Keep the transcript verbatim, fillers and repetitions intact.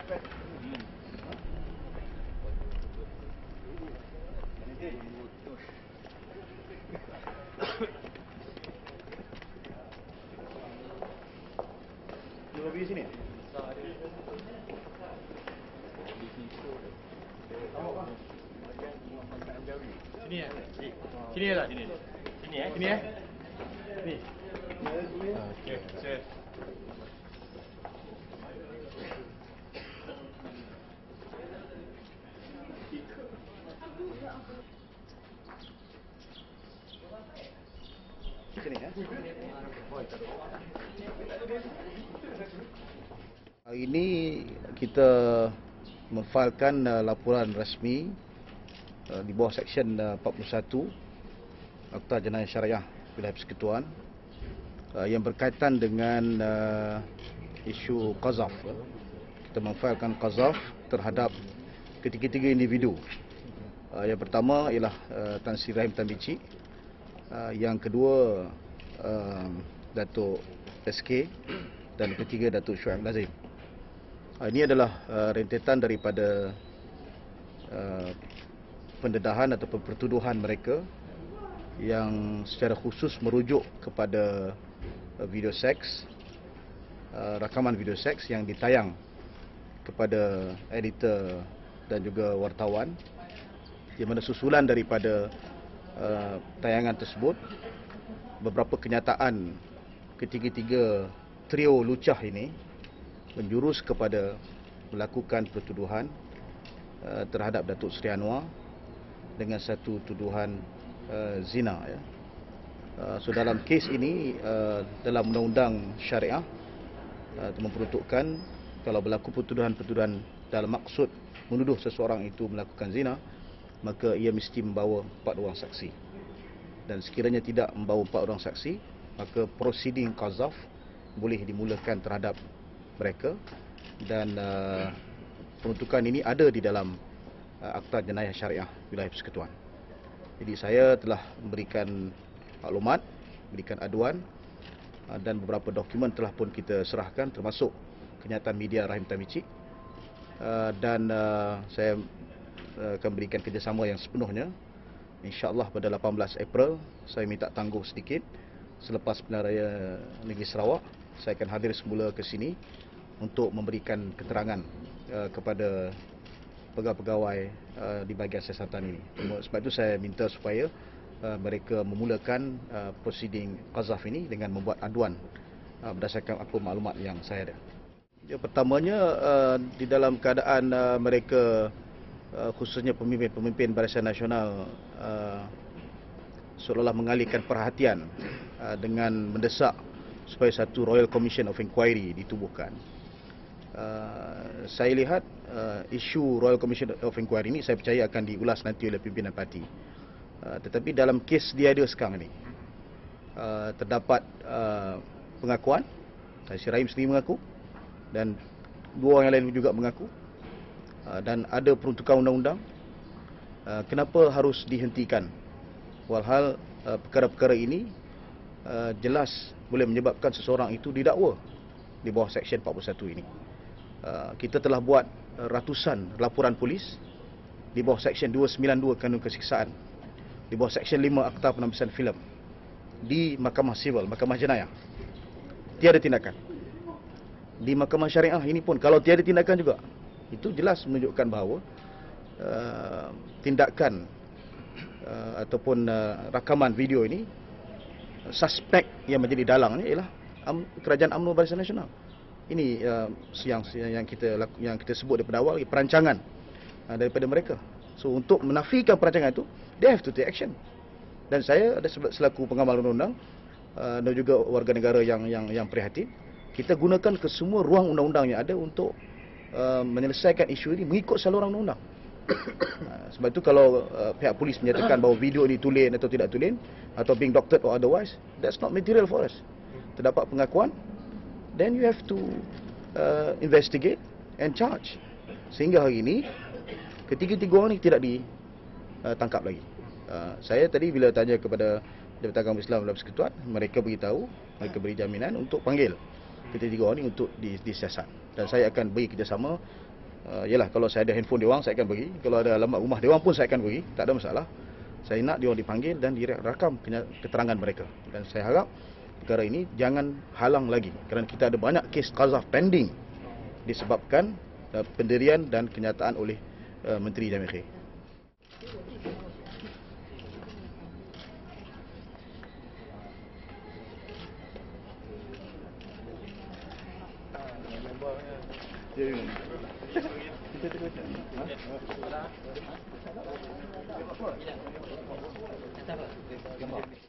Dua pergi sini. Sini ya. Sini ya tak? Sini. Sini ya. Sini ya. Ni. Okey. Cheers. Sini ya. Hari ini kita memfailkan uh, laporan rasmi uh, di bawah Seksyen uh, empat puluh satu Akta Jenayah Syariah Wilayah Persekutuan uh, yang berkaitan dengan uh, isu qazaf. Kita memfailkan qazaf terhadap ketiga-tiga individu. Uh, yang pertama ialah uh, Tan Sri Rahim Tan Bicik. Uh, yang kedua uh, Datuk S K dan ketiga Datuk Syuaib Nazim. Uh, ini adalah uh, rentetan daripada uh, pendedahan atau pertuduhan mereka yang secara khusus merujuk kepada uh, video seks, uh, rakaman video seks yang ditayang kepada editor dan juga wartawan, di mana susulan daripada uh, tayangan tersebut beberapa kenyataan ketiga-tiga trio lucah ini menjurus kepada melakukan pertuduhan uh, terhadap Datuk Seri Anwar dengan satu tuduhan uh, zina. Ya. Uh, so dalam kes ini uh, dalam undang-undang syariah uh, memperuntukkan kalau berlaku pertuduhan-pertuduhan dalam maksud menuduh seseorang itu melakukan zina, maka ia mesti membawa empat orang saksi. Dan sekiranya tidak membawa empat orang saksi, maka proceeding qazaf boleh dimulakan terhadap mereka, dan uh, peruntukan ini ada di dalam uh, Akta Jenayah Syariah Wilayah Persekutuan. Jadi saya telah memberikan maklumat, berikan aduan, uh, dan beberapa dokumen telah pun kita serahkan, termasuk kenyataan media Rahim Tan Bicik, uh, dan uh, saya uh, akan berikan kerjasama yang sepenuhnya. InsyaAllah pada lapan belas April saya minta tangguh sedikit. Selepas Pilihan Raya Negeri Sarawak, saya akan hadir semula ke sini untuk memberikan keterangan uh, kepada pegawai-pegawai uh, di bahagian siasatan ini. Sebab itu saya minta supaya uh, mereka memulakan uh, proceeding qazaf ini dengan membuat aduan uh, berdasarkan apa maklumat yang saya ada. Yang pertamanya, uh, di dalam keadaan uh, mereka uh, khususnya pemimpin-pemimpin Barisan Nasional uh, seolah-olah mengalihkan perhatian uh, dengan mendesak supaya satu Royal Commission of Inquiry ditubuhkan. Uh, saya lihat uh, isu Royal Commission of Inquiry ini saya percaya akan diulas nanti oleh pimpinan parti. Uh, tetapi dalam kes dia ada sekarang ini, uh, terdapat uh, pengakuan, Tan Sri Rahim sendiri mengaku dan dua orang yang lain juga mengaku, uh, dan ada peruntukan undang-undang. Uh, kenapa harus dihentikan? Walhal uh, perkara-perkara ini uh, jelas boleh menyebabkan seseorang itu didakwa di bawah Seksyen empat puluh satu ini. Uh, kita telah buat uh, ratusan laporan polis di bawah Seksyen dua sembilan dua Kanun Kesiksaan, di bawah Seksyen lima Akta Penampisan Filem, di Mahkamah Sivil, Mahkamah Jenayah. Tiada tindakan. Di Mahkamah Syariah ini pun kalau tiada tindakan juga. Itu jelas menunjukkan bahawa uh, tindakan uh, ataupun uh, rakaman video ini, suspek yang menjadi dalangnya ialah um, Kerajaan UMNO Barisan Nasional. Ini uh, yang yang kita yang kita sebut daripada awal, perancangan uh, daripada mereka. So untuk menafikan perancangan itu, they have to take action. Dan saya ada selaku pengamal undang-undang uh, dan juga warga negara yang yang yang prihatin, kita gunakan ke semua ruang undang-undang yang ada untuk uh, menyelesaikan isu ini mengikut saluran undang-undang. Uh, sebab itu kalau uh, pihak polis menyatakan bahawa video ini tulen atau tidak tulen atau being doctored or otherwise, that's not material for us. Terdapat pengakuan, then you have to uh, investigate and charge. Sehingga hari ini ketiga-tiga orang ini tidak ditangkap lagi. Uh, saya tadi bila tanya kepada Jabatan Agama Islam dalam Persekutuan, mereka beritahu, mereka beri jaminan untuk panggil ketiga-tiga orang ini untuk disiasat. Dan saya akan beri kerjasama Uh, yelah, kalau saya ada handphone dia orang, saya akan bagi. Kalau ada alamat rumah dia orang pun saya akan bagi. Tak ada masalah. Saya nak dia orang dipanggil dan direkam keterangan mereka. Dan saya harap perkara ini jangan halang lagi. Kerana kita ada banyak kes qazaf pending disebabkan uh, pendirian dan kenyataan oleh uh, Menteri Jamiah Khair. Ya, ya. Kita tengok. Ha?